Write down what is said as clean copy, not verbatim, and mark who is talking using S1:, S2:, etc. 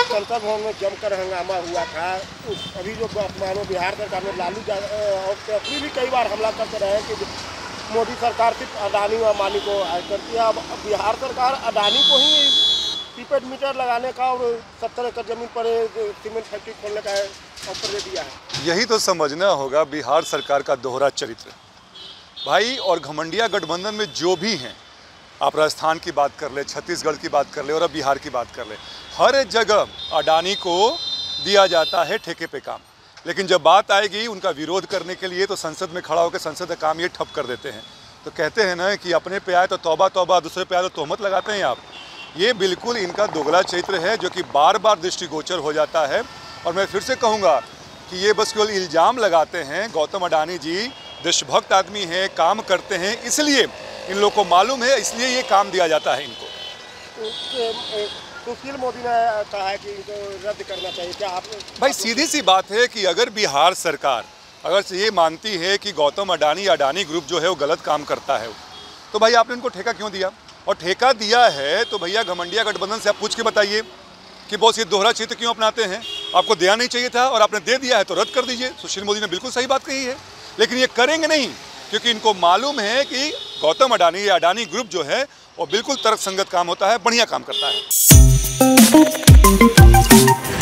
S1: संसद भवन में जमकर हंगामा हुआ था। अभी जो मानो बिहार सरकार में लालू और तेतरी भी कई बार हमला करते रहे कि मोदी सरकार सिर्फ अडानी व अंबानी को करती है। अब बिहार सरकार अडानी को ही प्रीपेड मीटर लगाने का और 70 एकड़ जमीन पर सीमेंट फैक्ट्री खोलने का ऑफर दे दिया है।
S2: यही तो समझना होगा बिहार सरकार का दोहरा चरित्र भाई। और घमंडिया गठबंधन में जो भी हैं, आप राजस्थान की बात कर ले, छत्तीसगढ़ की बात कर ले और अब बिहार की बात कर ले, हर जगह अडानी को दिया जाता है ठेके पे काम। लेकिन जब बात आएगी उनका विरोध करने के लिए तो संसद में खड़ा होकर संसद का काम ये ठप कर देते हैं। तो कहते हैं ना कि अपने पे आए तो तौबा तौबा, दूसरे पे आए तो तोहमत लगाते हैं आप। ये बिल्कुल इनका दोगला चरित्र है जो कि बार बार दृष्टिगोचर हो जाता है। और मैं फिर से कहूँगा कि ये बस केवल इल्ज़ाम लगाते हैं। गौतम अडानी जी देशभक्त आदमी हैं, काम करते हैं, इसलिए इन लोगों को मालूम है, इसलिए ये काम दिया जाता है इनको।
S1: सुशील मोदी ने कहा है कि इनको रद्द करना चाहिए। क्या आप
S2: भाई सीधी सी बात है कि अगर बिहार सरकार अगर ये मानती है कि गौतम अडानी या अडानी ग्रुप जो है वो गलत काम करता है, तो भाई आपने इनको ठेका क्यों दिया? और ठेका दिया है तो भैया घमंडिया गठबंधन से आप पूछ के बताइए कि बॉस ये दोहरा चरित्र क्यों अपनाते हैं। आपको देना नहीं चाहिए था और आपने दे दिया है तो रद्द कर दीजिए। सुशील मोदी ने बिल्कुल सही बात कही है, लेकिन ये करेंगे नहीं क्योंकि इनको मालूम है कि गौतम अडानी या अडानी ग्रुप जो है वो बिल्कुल तर्कसंगत काम होता है, बढ़िया काम करता है।